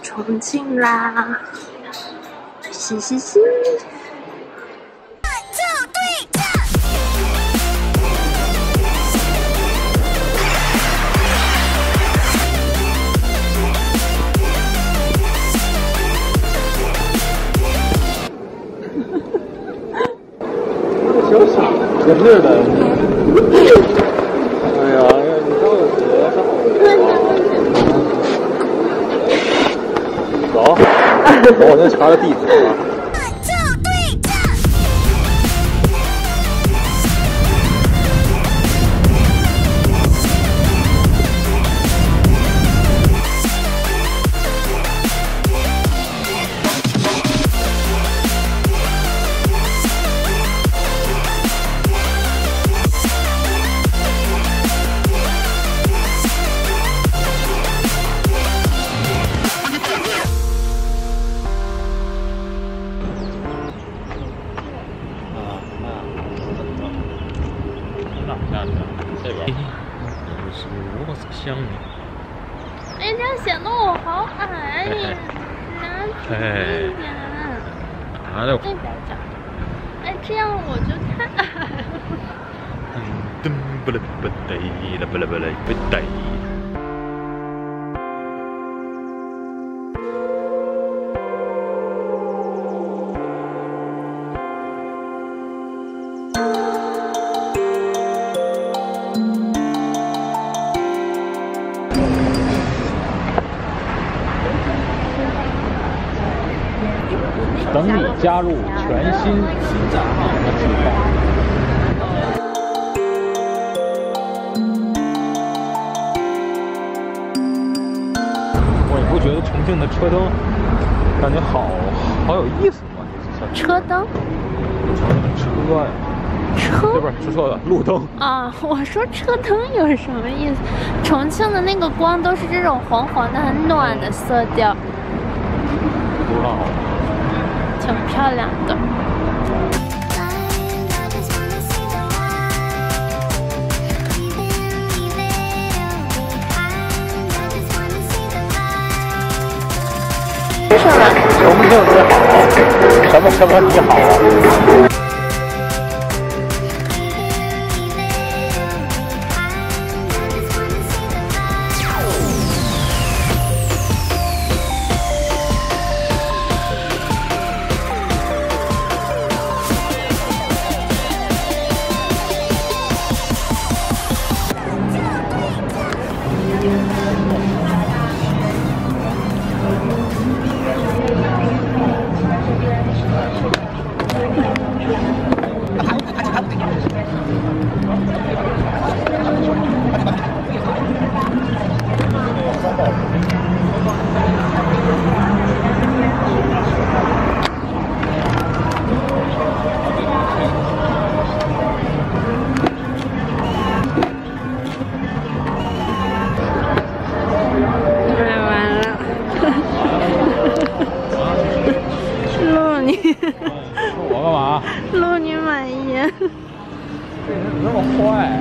重庆啦！嘻嘻嘻。 小傻子似的。哎呀，你看我多少？走，我先查个地址啊。这边是我想你。 哎，这样显得我好矮呀！拿近一点。 哪的？ 那边讲。哎，这样我就太矮了。 噔不嘞不得了不嘞不嘞不得。等你加入全新新账号的计划。我也不觉得重庆的车灯感觉好有意思吗？ 车灯？ 重庆的车呀。 车？ 对不是，说错了，路灯。啊， 我说车灯有什么意思？重庆的那个光都是这种黄黄的、很暖的色调。 不知道。 挺漂亮的。 重庆你好，什么你好啊？我干嘛？ 录你满意。 这人怎么那么坏？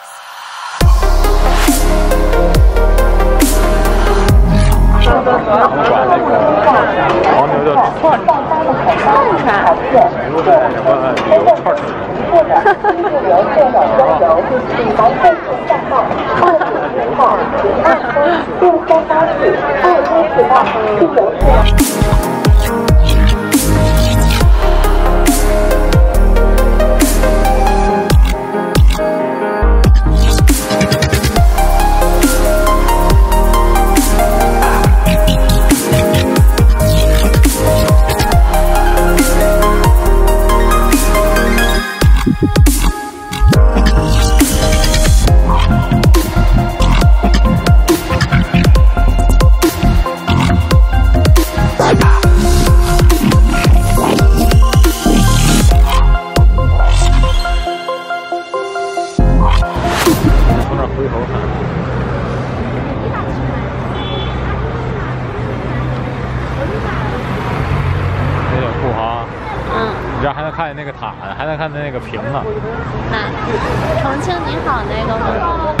我把那个黄牛叫串串，比如在什么旅游串串。你这还能看见那个塔呢，还能看见那个屏呢。 哪？重庆你好那个吗？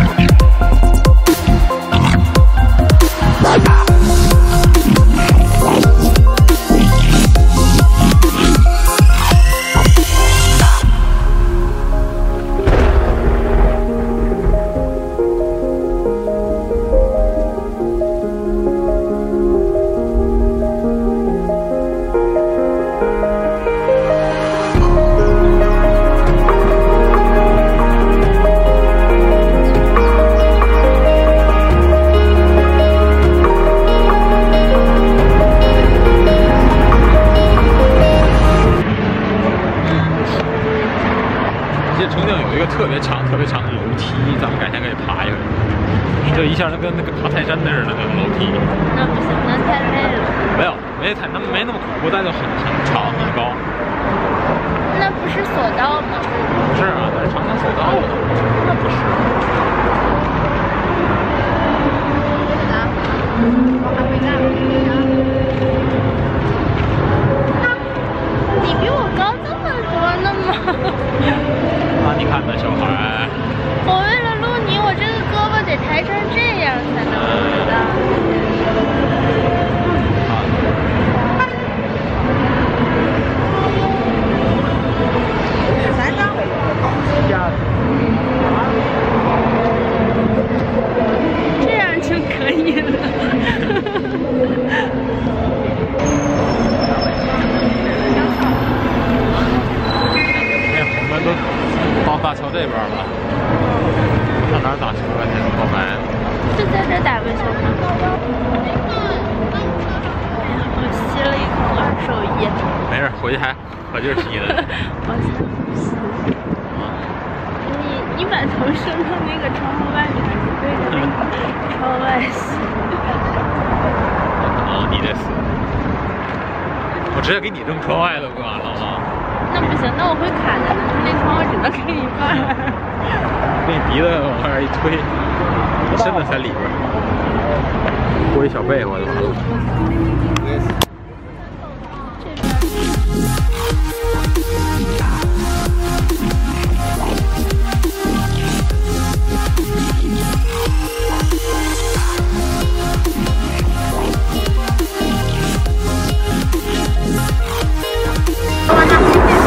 没那么恐怖，但就很长很高。 那不是索道吗？ 不是啊，那是长江索道的，那不是。 你比我高这么多呢吗？ 啊，你看那小孩。 我为了录你，我这个胳膊得抬成这样才能录到。这样就可以了。 哎，我们都到大桥这边了，上哪儿打车去？后来就在这打不行吗？我吸了一口二手烟。 没事，回去还可劲儿吸呢。 我想吸。你把头伸到那个窗户外面，还是对着那个窗外吸？ 你得死！我直接给你扔窗外都不完了吗？ 那不行，那我会卡在那窗户只能开一半。 给你鼻子往外一推，你身子在里边，裹一小被窝就完了。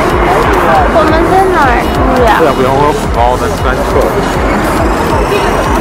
我们在哪儿住呀？ 这不行，我有恐高的，赶紧撤。